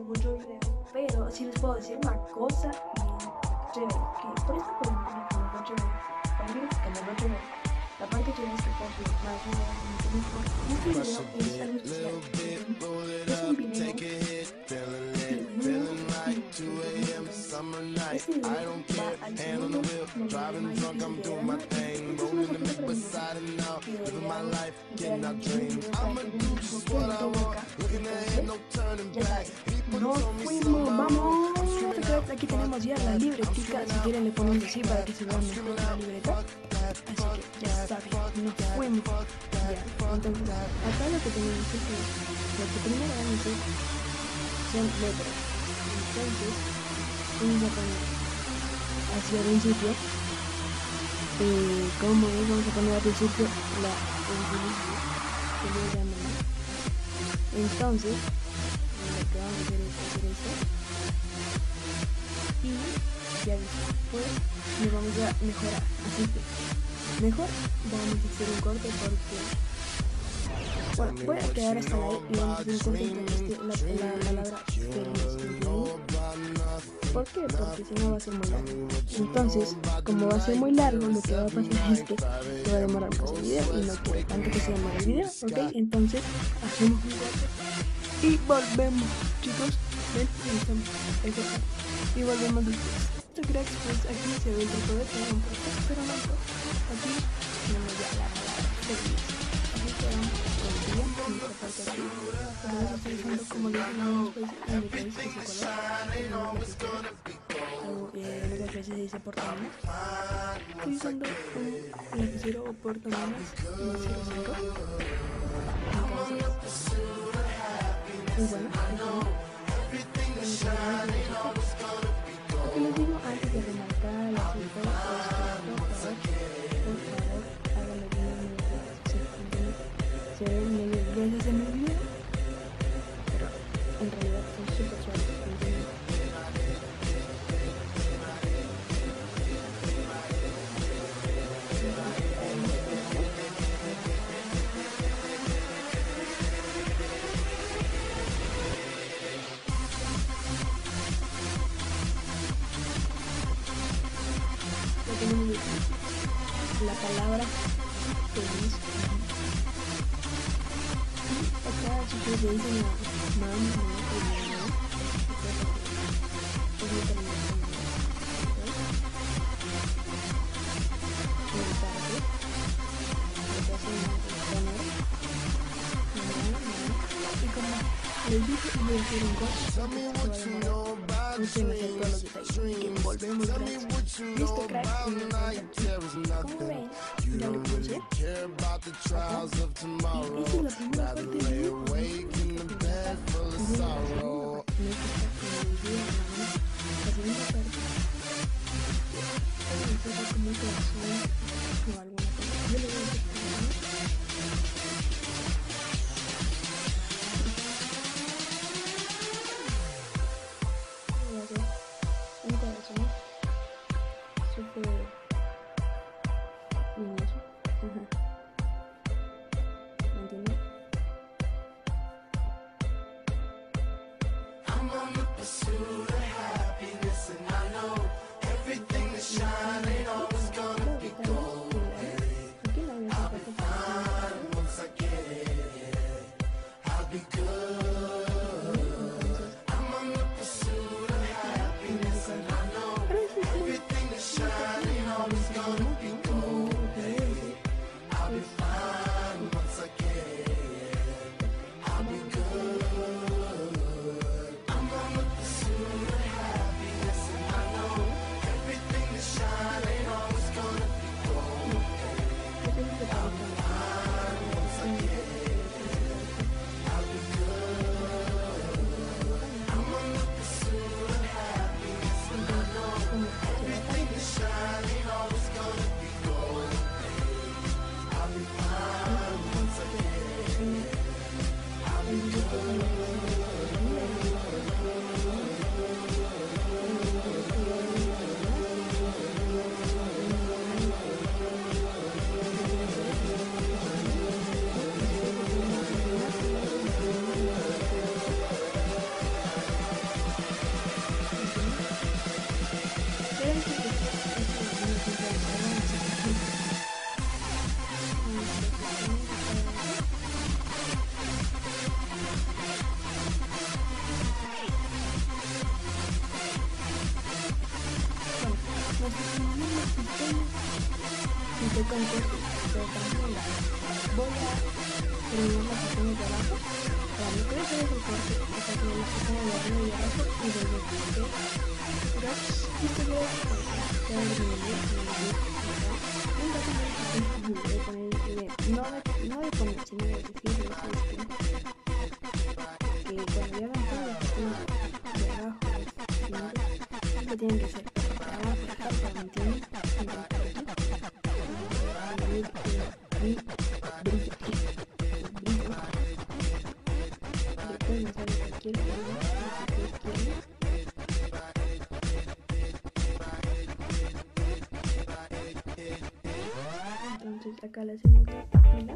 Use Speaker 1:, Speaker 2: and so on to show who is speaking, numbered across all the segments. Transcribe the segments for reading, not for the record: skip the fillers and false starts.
Speaker 1: mucho video, pero sí les puedo decir una cosa bien chévere, que por esta película que me fue chévere, para mí que me fue chévere, la parte que es que fue más mejor. Este video es algo especial, es un video este video va al segundo de mayo que se queda más. Esto es una sorpresa para mí, que literalmente ya sabes, nos fuimos, vamos. Aquí tenemos ya la libretica, si quieren le ponemos así para que se vea mejor la libreta. Así que ya saben, nos fuimos. Ya, entonces, acá lo que tenemos es que lo que primero van a hacer son letras. Entonces, vamos a poner hacia el principio. Como es, vamos a poner al principio la enciclopedia que le llaman. Entonces, lo que vamos a hacer es hacer esto. Y ya después lo vamos a mejorar. Así que, mejor vamos a hacer un corte porque, bueno, voy a quedar hasta ahí y vamos a hacer un corte entre la palabra feliz. ¿Por qué? Porque si no va a ser muy largo. Entonces, como va a ser muy largo, lo que va a pasar es que se va a demorar más el video y no quiero tanto que se demore el video, ¿ok? Entonces, hacemos un corte y volvemos, chicos. Ven, ahí estamos. Y volvemos después. Esto creo que pues aquí se ve el truco de tener un corte, pero no importa. Aquí tenemos ya la palabra feliz. Así que vamos con el tiempo, nuestra parte aquí. Como les estoy diciendo, como les dije, no es en mi país que se color. Los veces se dice portaminas. Estoy usando un lapicero o portaminas 05. Entonces, bueno, lo que les digo antes de remarcar la cita, por favor, háganlo bien. Se ven medio veces en el video, pero en realidad son súper suaves. La palabra feliz. Y acá si ustedes le dicen a mamá, y como les dije, voy a hacer un corte. No sé hacer todos los detalles, que volvemos cracks. Listo, cracks. Como ven, ya lo puse acá. Y esa es la primera parte del video. La segunda parte es como un corazón o alguna cosa. Yo le voy a decir un corazón súper luminoso. ¿Me entienden? I'm on the pursuit of happiness and I know everything that's shining always gonna be gold. I'll be fine once I get it. I'll be good.
Speaker 2: Pursuit
Speaker 1: estoy con corte, pero también voy a terminar las pestañas de abajo. Para lo que voy a hacer es el corte, o sea, con las pestañas de arriba y de abajo y de abajo, ¿ok? Gracias, este video es para que no voy a poner no voy a poner, sino voy a decir que cuando ya van todas las pestañas de abajo, siempre tienen que ser de abajo, para mantener entonces acá le hacemos la fila.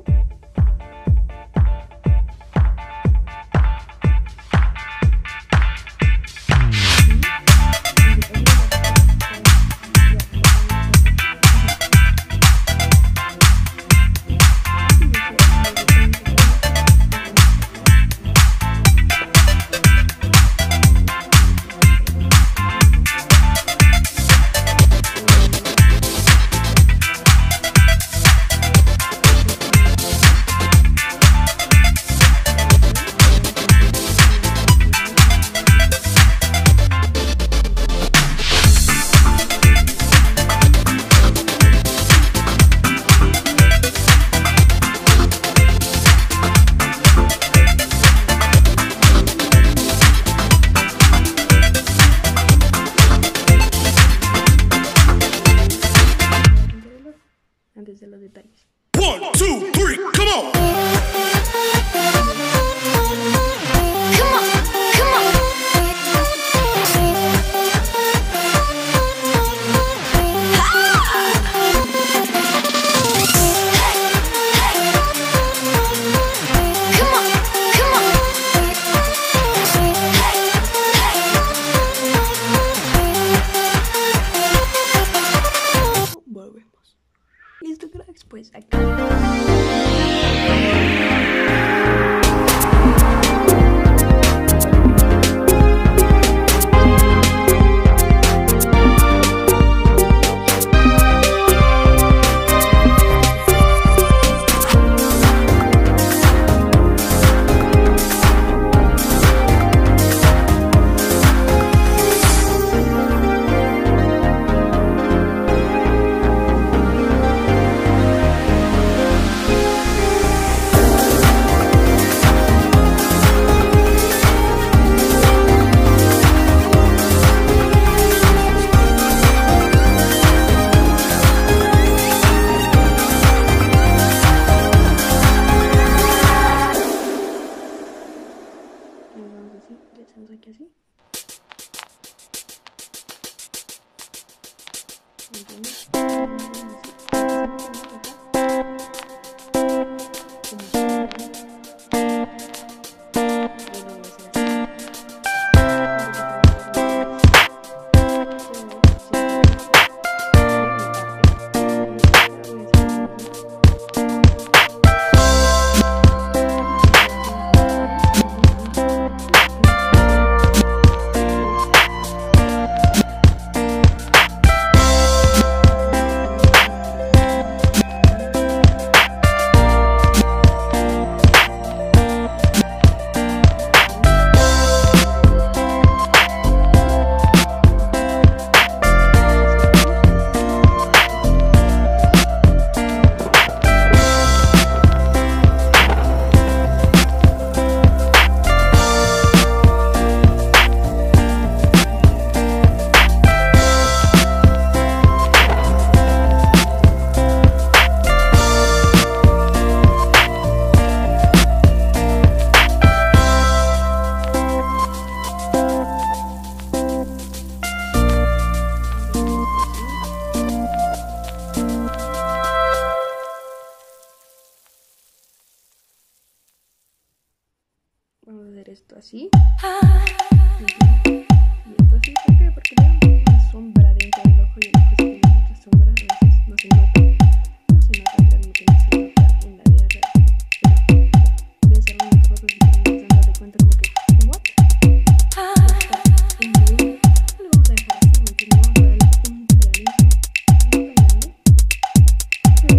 Speaker 1: Antes de los detalles.
Speaker 2: 1, 2, 3, come on.
Speaker 1: Volvemos. Listo, cracks, pues acá. Le hacemos aquí así. Vamos a hacer esto así. Y esto así, ¿por qué? Porque le da una sombra dentro del ojo y el ojo tiene mucha sombra. A veces no se nota. No se nota, realmente no se nota en la vida real. Pero ves algunas fotos y te vas a dar cuenta como que, ¿what? Lo vamos a dejar así, ¿me entiendes? Vamos a darle un realismo no tan grande. Pero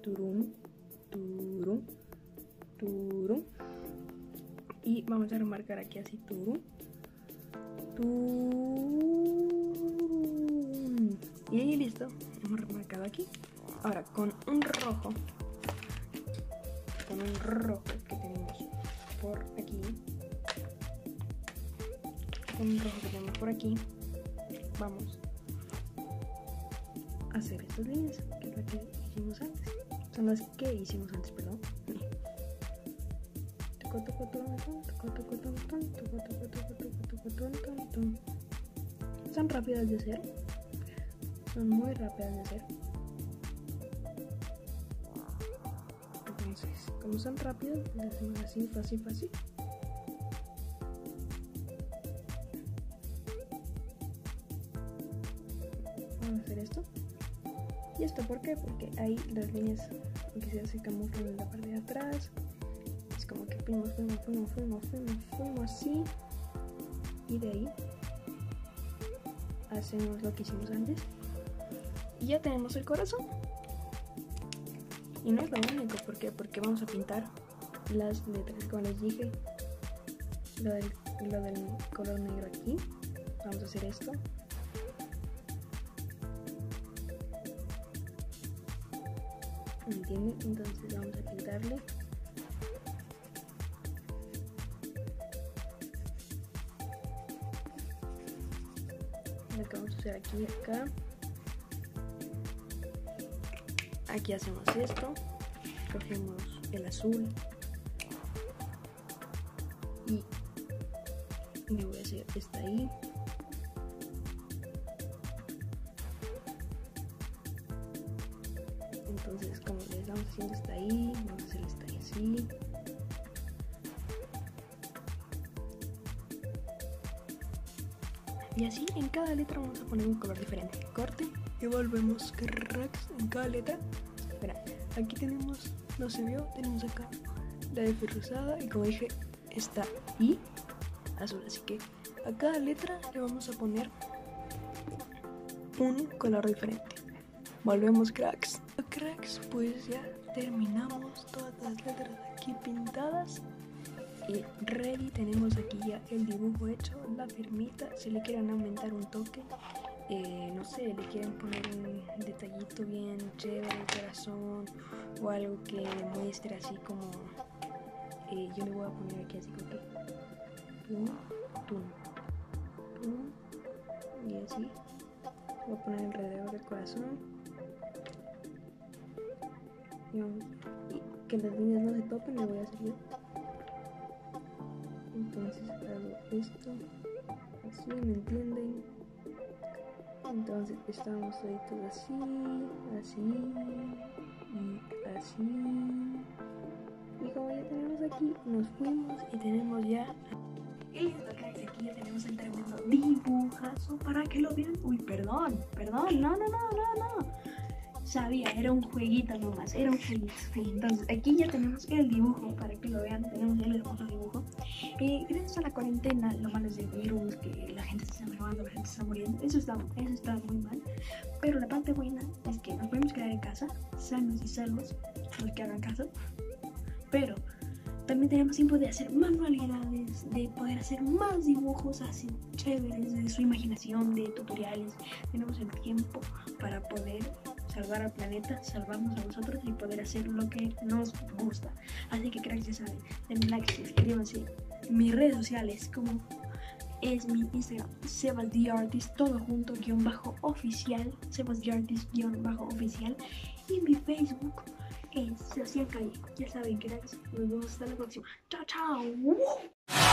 Speaker 1: Turum, turum, turum. Y vamos a remarcar aquí así turum, turum. Y ahí listo, hemos remarcado aquí. Ahora con un rojo que tenemos por aquí, vamos a hacer estas líneas, que es la que hicimos antes. Son las que hicimos antes, perdón. Son rápidas de hacer, son muy rápidas de hacer. Entonces, como son rápidas, las hacemos así, fácil. Vamos a hacer esto. ¿Y esto por qué? Porque ahí las líneas, aunque se camuflan en la parte de atrás, es como que fuimos así. Y de ahí hacemos lo que hicimos antes. Y ya tenemos el corazón. Y no es lo único, ¿por qué? Porque vamos a pintar las letras, como les dije, lo del color negro aquí. Vamos a hacer esto. ¿Me entienden? Entonces vamos a pintarle. Lo que vamos a hacer aquí, acá. Aquí hacemos esto, cogemos el azul y me voy a hacer esta ahí. Entonces, como le estamos haciendo esta ahí, vamos a hacer esta ahí así. Y así en cada letra vamos a poner un color diferente. Corte y volvemos, cracks, en cada letra. Espera, aquí tenemos, no se vio, tenemos acá la F rosada y como dije, esta I azul. Así que a cada letra le vamos a poner un color diferente. Volvemos, cracks. Cracks, pues ya terminamos todas las letras aquí pintadas. Y ready, tenemos aquí ya el dibujo hecho, la firmita. Si le quieren aumentar un toque, no sé, le quieren poner un detallito bien chévere, el corazón o algo que muestre así como, yo le voy a poner aquí así como que tum, y así voy a poner alrededor del corazón y que las líneas no se topen, le voy a hacer yo. Entonces hago esto así, ¿me entienden? Entonces estamos ahí todo así y así. Y como ya tenemos aquí, nos fuimos y tenemos ya. Y listo, cracks, aquí ya tenemos el tremendo dibujazo para que lo vean. Uy, perdón, no. Sabía, era un jueguito nomás, era un jueguito. Entonces aquí ya tenemos el dibujo para que lo vean, tenemos el hermoso dibujo. Gracias a la cuarentena, lo malo es del virus, que la gente se está enfermando, la gente se está muriendo, eso está muy mal. Pero la parte buena es que nos podemos quedar en casa, sanos y salvos, los que hagan caso. Pero también tenemos tiempo de hacer manualidades, de poder hacer más dibujos así chéveres, de su imaginación, de tutoriales. Tenemos el tiempo para poder salvar al planeta, salvarnos a nosotros y poder hacer lo que nos gusta. Así que cracks, ya saben, denle like, suscríbanse. Mis redes sociales, como es mi Instagram, SebasTheArtist, todo junto, _oficial, SebasTheArtist_oficial, y mi Facebook es Sebastián Calle. Ya saben, cracks, nos vemos hasta la próxima. Chao.